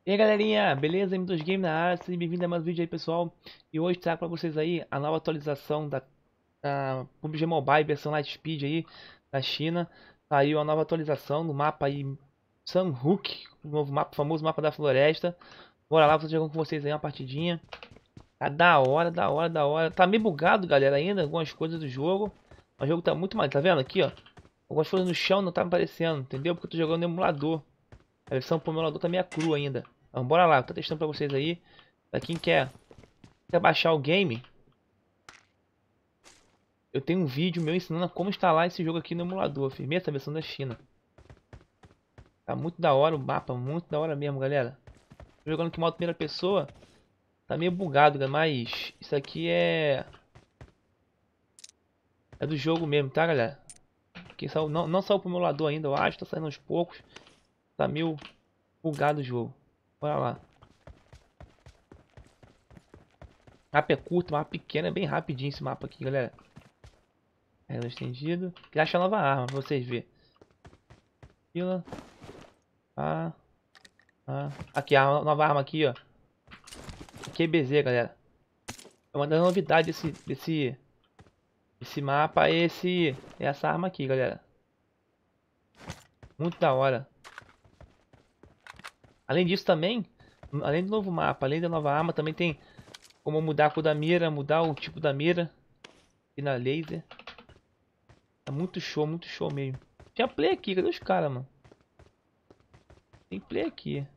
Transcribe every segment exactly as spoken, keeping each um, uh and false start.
E aí galerinha, beleza? M dois Game na área, sejam bem-vindos a mais um vídeo aí pessoal. E hoje trago para vocês aí a nova atualização da, da P U B G Mobile versão Lightspeed aí da China. Saiu a nova atualização do mapa aí Sanhok, o novo mapa, o famoso mapa da floresta. Bora lá, vou jogando com vocês aí uma partidinha. Tá da hora, da hora, da hora. Tá meio bugado galera ainda, algumas coisas do jogo. O jogo tá muito mais, tá vendo aqui ó? Algumas coisas no chão não tá aparecendo, entendeu? Porque eu tô jogando no emulador. A versão pro emulador tá meio crua ainda. Então bora lá, tô testando pra vocês aí. Pra quem quer, quer baixar o game, eu tenho um vídeo meu ensinando como instalar esse jogo aqui no emulador. Firmeza, essa versão da China. Tá muito da hora o mapa, muito da hora mesmo, galera. Tô jogando aqui modo primeira pessoa. Tá meio bugado, mas isso aqui é... É do jogo mesmo, tá, galera? Que saiu, não, não saiu pro emulador ainda, eu acho. Tá saindo aos poucos. Tá meio bugado o jogo. Bora lá. Mapa é curto, mapa pequeno, é bem rapidinho esse mapa aqui, galera. É estendido. Queria achar nova arma pra vocês verem. Fila. Ah, ah. Aqui, a nova arma aqui, ó. Q B Z, galera. É uma das novidades desse, desse, desse mapa. É esse, é essa arma aqui, galera. Muito da hora. Além disso também, além do novo mapa, além da nova arma, também tem como mudar a cor da mira, mudar o tipo da mira. E na laser. É muito show, muito show mesmo. Tinha play aqui, cadê os caras, mano? Tem play aqui.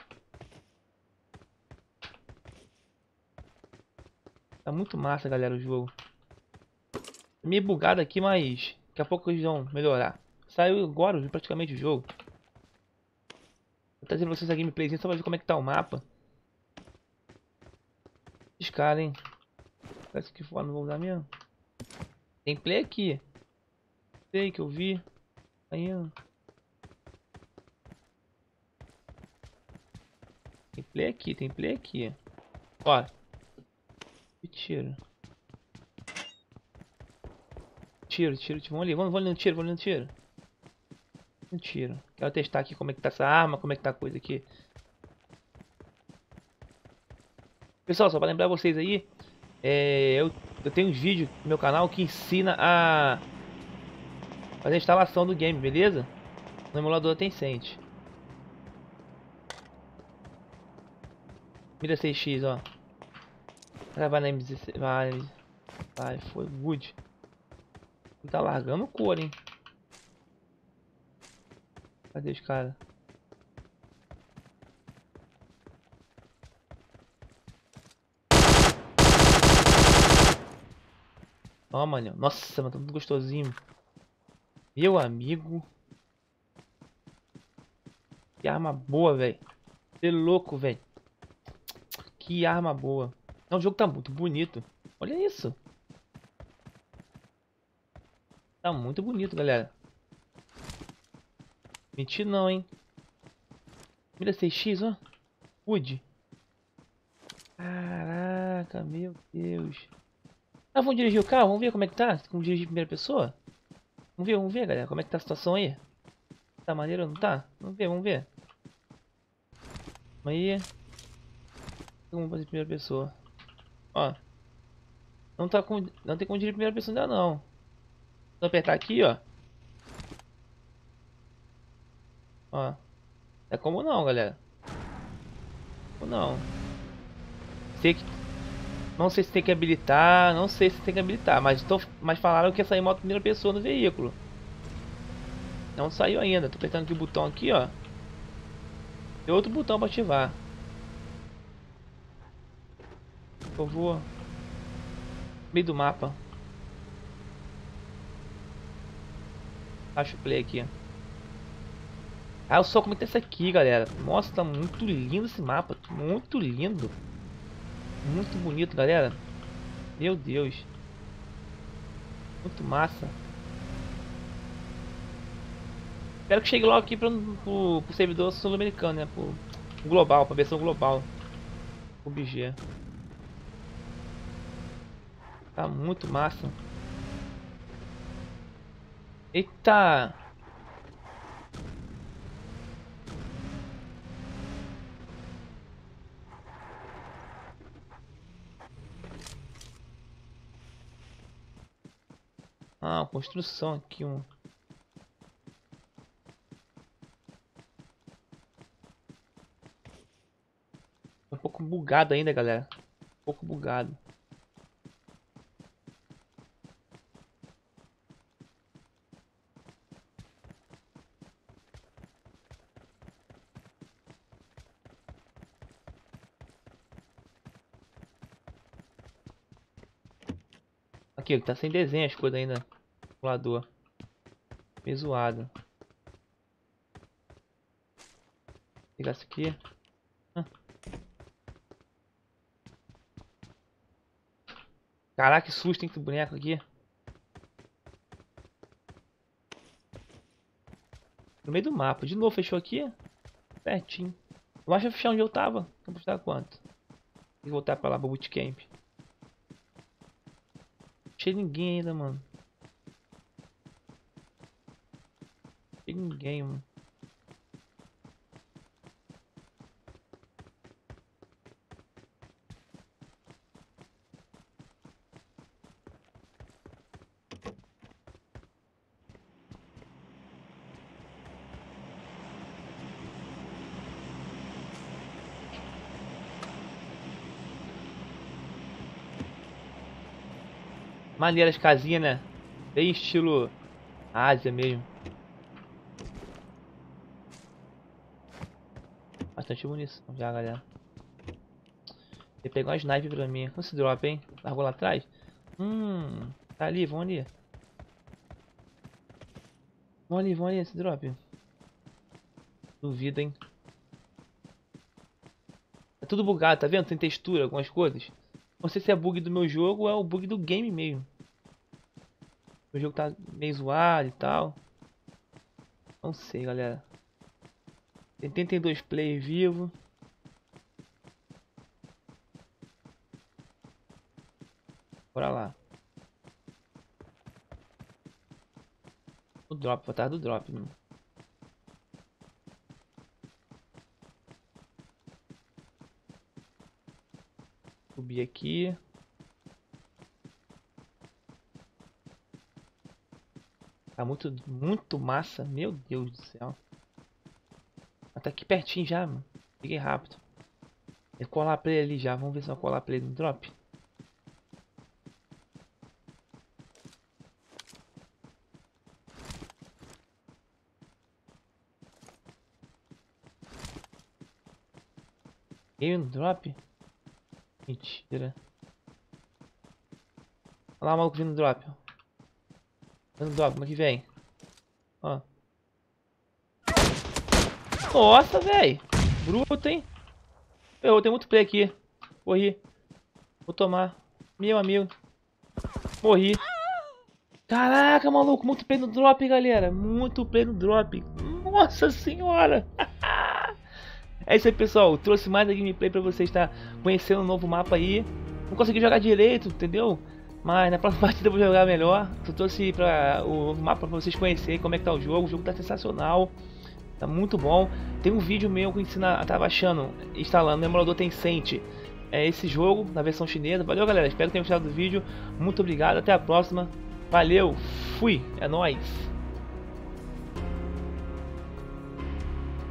Tá muito massa, galera, o jogo. Meio bugado aqui, mas daqui a pouco eles vão melhorar. Saiu agora praticamente o jogo. Vou trazer pra vocês a gameplayzinha só pra ver como é que tá o mapa. Esses caras, hein? Parece que fora não vou usar mesmo. Tem play aqui. Play que eu vi. Aí, ó. Tem play aqui, tem play aqui. Ó. Tiro. Tiro, tiro, tiro. Vamos ali, vamos, vamos ali no tiro, vamos ali no tiro. No tiro. Quero testar aqui como é que tá essa arma, como é que tá a coisa aqui. Pessoal, só pra lembrar vocês aí, é, eu, eu tenho um vídeo no meu canal que ensina a fazer a instalação do game, beleza? No emulador Tencent. Mira seis x, ó. Vai na M dezesseis, vai, vai, foi good. Tá largando cor, hein? Cadê os caras? Ó, mano. Nossa, mano, tá muito gostosinho. Meu amigo. Que arma boa, velho. Você é louco, velho. Que arma boa. Não, o jogo tá muito bonito. Olha isso. Tá muito bonito, galera. Mentira não, hein. Mira seis x, ó. Wood. Caraca, meu Deus. Ah, vamos dirigir o carro? Vamos ver como é que tá? Como dirigir em primeira pessoa? Vamos ver, vamos ver, galera. Como é que tá a situação aí? Tá maneiro ou não tá? Vamos ver, vamos ver. Aí. Vamos fazer em primeira pessoa. Ó. Não tá com. Não tem como dirigir em primeira pessoa ainda não. Vou apertar aqui, ó. Ó. É como não, galera. Como não. Sei que. Não sei se tem que habilitar. Não sei se tem que habilitar. Mas, tô... mas falaram que ia sair moto primeira pessoa no veículo. Não saiu ainda. Tô apertando aqui o botão aqui, ó. Tem outro botão pra ativar. Eu vou. Meio do mapa. Acho o play aqui. Ah, eu só comentei isso aqui, galera. Nossa, tá muito lindo esse mapa. Muito lindo. Muito bonito, galera. Meu Deus. Muito massa. Espero que chegue logo aqui pro, pro, pro servidor sul-americano, né? Pro, pro global, pra versão global. O B G. Tá muito massa. Eita! Ah, construção aqui, um. Um pouco bugado ainda, galera. Um pouco bugado. Aqui, tá sem desenho as coisas ainda. Calculador. Meio zoado. Vou pegar isso aqui. Ah. Caraca, que susto, hein, esse boneco aqui. No meio do mapa. De novo, fechou aqui. Pertinho. Eu acho que fechar onde eu tava. Vou custar quanto? Tem que voltar pra lá, pro bootcamp. Não achei ninguém ainda, mano. Não achei ninguém, mano. Maneira as casinhas, né? Bem estilo Ásia mesmo. Bastante munição já, galera. Vou pegar uma sniper pra mim. Olha esse drop, hein? Largou lá atrás? Hum, tá ali, vamos ali. Vamos ali, vamos ali, esse drop. Duvido, hein? É tudo bugado, tá vendo? Tem textura, algumas coisas. Não sei se é bug do meu jogo ou é o bug do game mesmo. O jogo tá meio zoado e tal. Não sei, galera. Tem oitenta e dois players vivos. Bora lá. O drop, vou atrás do drop, mano. Subir aqui. Tá muito, muito massa. Meu Deus do céu. Tá aqui pertinho já, mano. Peguei rápido. Eu colar pra ele ali já. Vamos ver se eu colar pra ele no drop. Peguei no drop? Mentira. Olha lá o maluco vindo no drop. Vindo no drop, como é que vem? Ó. Nossa, velho. Bruto, hein? Eu tenho muito play aqui. Morri. Vou tomar. Meu amigo. Morri. Caraca, maluco. Muito play no drop, galera. Muito play no drop. Nossa senhora. É isso aí, pessoal. Eu trouxe mais a gameplay pra vocês estar conhecendo um novo mapa aí. Não consegui jogar direito, entendeu? Mas na próxima partida eu vou jogar melhor. Eu trouxe pra, o mapa pra vocês conhecerem como é que tá o jogo. O jogo tá sensacional. Tá muito bom. Tem um vídeo meu que ensina a tá baixando, instalando no emulador Tencent. É esse jogo na versão chinesa. Valeu, galera. Espero que tenham gostado do vídeo. Muito obrigado. Até a próxima. Valeu. Fui. É nóis.